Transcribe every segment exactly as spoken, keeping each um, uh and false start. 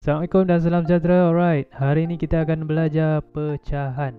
Assalamualaikum dan salam sejahtera. Alright, hari ini kita akan belajar pecahan.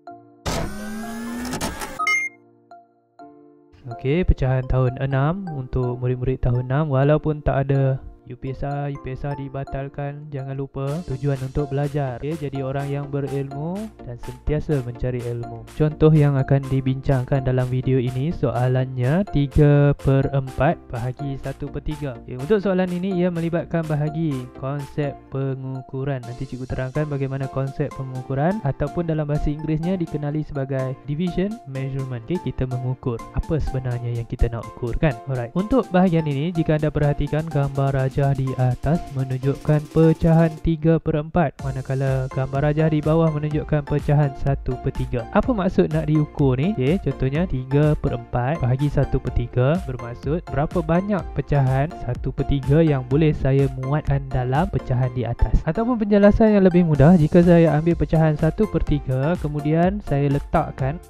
Okey, pecahan tahun enam untuk murid-murid tahun enam. Walaupun tak ada U P S R, U P S R dibatalkan, jangan lupa tujuan untuk belajar. Okay, jadi orang yang berilmu dan sentiasa mencari ilmu. Contoh yang akan dibincangkan dalam video ini, soalannya tiga per empat bahagi satu per tiga. Okay, untuk soalan ini ia melibatkan bahagi konsep pengukuran. Nanti cikgu terangkan bagaimana konsep pengukuran, ataupun dalam bahasa Inggerisnya dikenali sebagai division measurement. Okay, kita mengukur apa sebenarnya yang kita nak ukurkan. Alright, untuk bahagian ini jika anda perhatikan gambar rajah di atas menunjukkan pecahan tiga per empat, manakala gambar rajah di bawah menunjukkan pecahan satu per tiga. Apa maksud nak diukur ni? Okay, contohnya tiga per empat bahagi satu per tiga bermaksud berapa banyak pecahan satu per tiga yang boleh saya muatkan dalam pecahan di atas. Ataupun penjelasan yang lebih mudah, jika saya ambil pecahan satu per tiga kemudian saya letakkan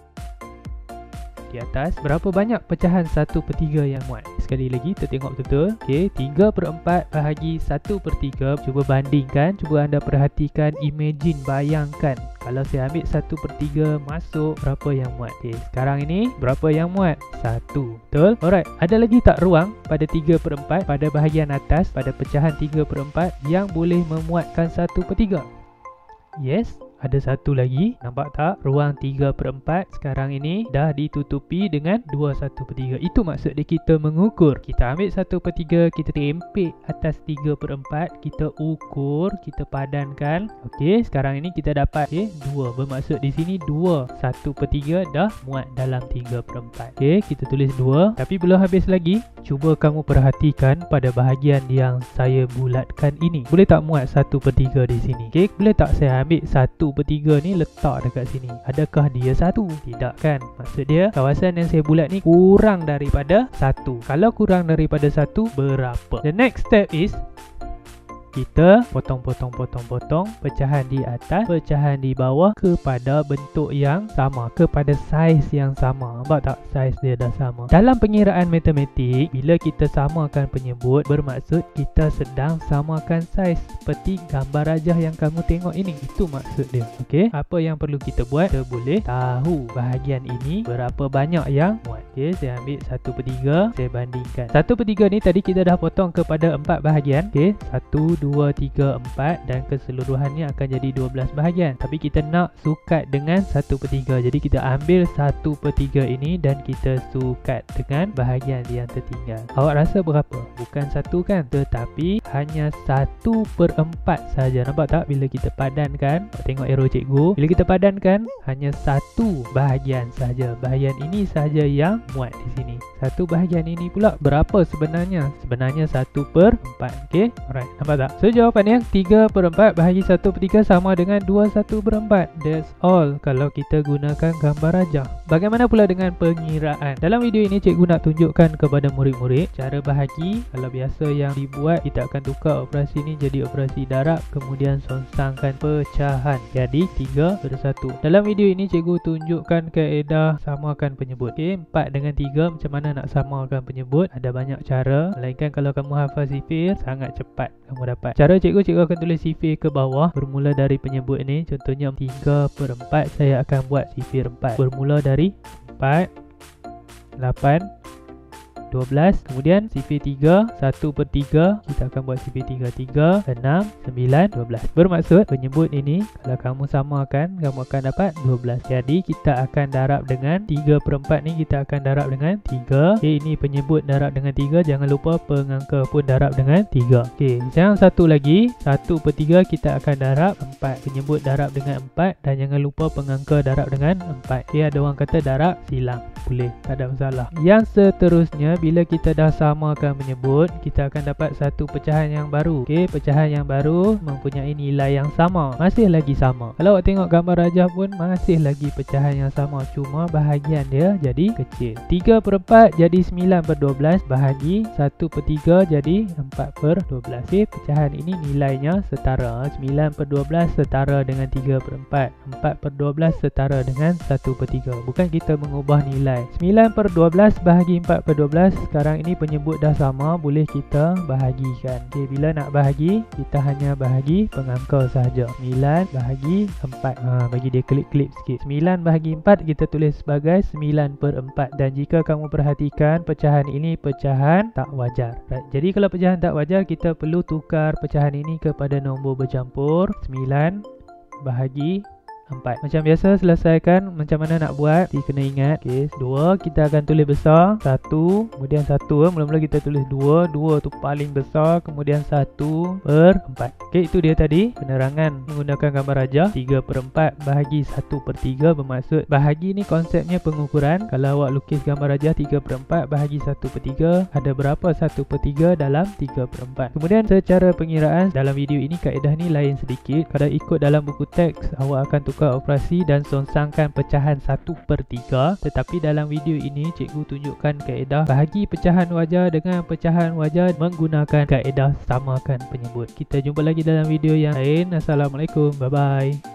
di atas, berapa banyak pecahan satu per tiga yang muat? Sekali lagi kita tengok betul. Okey, tiga per empat bahagi satu per tiga. Cuba bandingkan, cuba anda perhatikan, imagine, bayangkan kalau saya ambil satu per tiga masuk, berapa yang muat? Okey, sekarang ini berapa yang muat? satu. Betul? Alright, ada lagi tak ruang pada tiga per empat pada bahagian atas, pada pecahan tiga per empat yang boleh memuatkan satu per tiga? Yes, ada satu lagi. Nampak tak? Ruang tiga per empat sekarang ini dah ditutupi dengan dua satu per tiga. Itu maksud dia kita mengukur. Kita ambil satu per tiga, kita tempik atas tiga per empat, kita ukur, kita padankan. Okey, sekarang ini kita dapat okay, dua. Bermaksud di sini dua. satu per tiga dah muat dalam tiga per empat. Okey, kita tulis dua. Tapi belum habis lagi. Cuba kamu perhatikan pada bahagian yang saya bulatkan ini. Boleh tak muat satu per tiga di sini? Okey, boleh tak saya ambil satu per tiga ni letak dekat sini? Adakah dia satu? Tidak kan? Maksud dia kawasan yang saya bulat ni kurang daripada satu. Kalau kurang daripada satu, berapa? The next step is kita potong-potong-potong-potong pecahan di atas, pecahan di bawah kepada bentuk yang sama, kepada saiz yang sama. Nampak tak? Saiz dia dah sama. Dalam pengiraan matematik, bila kita samakan penyebut, bermaksud kita sedang samakan saiz. Seperti gambar rajah yang kamu tengok ini. Itu maksud dia. Okey, apa yang perlu kita buat? Kita boleh tahu bahagian ini berapa banyak yang muat. Okey, saya ambil satu per tiga, saya bandingkan. satu per tiga ni tadi kita dah potong kepada empat bahagian. Okey, satu, dua, tiga, empat, dan keseluruhannya akan jadi dua belas bahagian. Tapi kita nak sukat dengan satu per tiga. Jadi kita ambil satu per tiga ini dan kita sukat dengan bahagian yang tertinggal. Awak rasa berapa? Bukan satu kan? Tetapi hanya satu per empat saja. Nampak tak? Bila kita padankan, tengok arrow cikgu. Bila kita padankan, hanya satu bahagian saja. Bahagian ini saja yang muat di sini. Satu bahagian ini pula berapa sebenarnya? Sebenarnya satu per empat. Okey? Alright. Nampak tak? So jawapannya tiga per empat bahagi satu per tiga sama dengan dua satu per empat. That's all kalau kita gunakan gambar rajah. Bagaimana pula dengan pengiraan? Dalam video ini cikgu nak tunjukkan kepada murid-murid cara bahagi. Kalau biasa yang dibuat, kita akan tukar operasi ini jadi operasi darab, kemudian songsangkan pecahan jadi tiga per satu. Dalam video ini cikgu tunjukkan kaedah samakan penyebut. Okay, empat dengan tiga, macam mana nak samakan penyebut? Ada banyak cara, melainkan kalau kamu hafal sifir, sangat cepat kamu dapat. Cara cikgu, cikgu akan tulis sifir ke bawah bermula dari penyebut ini. Contohnya tiga per empat, saya akan buat sifir empat bermula dari empat, lapan, dua belas. Kemudian sifir tiga, satu per tiga, kita akan buat sifir tiga, tiga, enam, sembilan, dua belas. Bermaksud penyebut ini kalau kamu samakan, kamu akan dapat dua belas. Jadi kita akan darab dengan tiga per empat ni, kita akan darab dengan tiga. Okay, ini penyebut darab dengan tiga. Jangan lupa pengangka pun darab dengan tiga. Okay, yang satu lagi, satu per tiga kita akan darab empat. Penyebut darab dengan empat, dan jangan lupa pengangka darab dengan empat. Okay, ada orang kata darab silang. Boleh, tak ada masalah. Yang seterusnya, bila kita dah samakan menyebut, kita akan dapat satu pecahan yang baru. Okey, pecahan yang baru mempunyai nilai yang sama. Masih lagi sama. Kalau awak tengok gambar rajah pun masih lagi pecahan yang sama, cuma bahagian dia jadi kecil. tiga per empat jadi sembilan per dua belas bahagi satu per tiga jadi empat per dua belas. Okey, pecahan ini nilainya setara. sembilan per dua belas setara dengan tiga per empat. empat per dua belas setara dengan satu per tiga. Bukan kita mengubah nilai selesai. Sembilan per dua belas bahagi empat per dua belas. Sekarang ini penyebut dah sama, boleh kita bahagikan. Okay, bila nak bahagi, kita hanya bahagi pengangka sahaja. Sembilan bahagi empat. Ha, bagi dia kelip-kelip sikit. Sembilan bahagi empat kita tulis sebagai sembilan per empat. Dan jika kamu perhatikan, pecahan ini pecahan tak wajar. Right. Jadi kalau pecahan tak wajar, kita perlu tukar pecahan ini kepada nombor bercampur. Sembilan bahagi empat. Macam biasa, selesaikan macam mana nak buat. Kita kena ingat. Okay, dua kita akan tulis besar. Satu, kemudian satu. Mula-mula kita tulis dua. Dua tu paling besar. Kemudian satu per empat. Okay, itu dia tadi penerangan menggunakan gambar rajah. Tiga per empat bahagi satu per tiga. Bermaksud bahagi ni konsepnya pengukuran. Kalau awak lukis gambar rajah tiga per empat bahagi satu per tiga, ada berapa satu per tiga dalam tiga per empat. Kemudian secara pengiraan, dalam video ini kaedah ni lain sedikit. Kalau ikut dalam buku teks, awak akan tukar operasi dan songsangkan pecahan satu per tiga. Tetapi dalam video ini, cikgu tunjukkan kaedah bahagi pecahan wajar dengan pecahan wajar menggunakan kaedah samakan penyebut. Kita jumpa lagi dalam video yang lain. Assalamualaikum. Bye bye.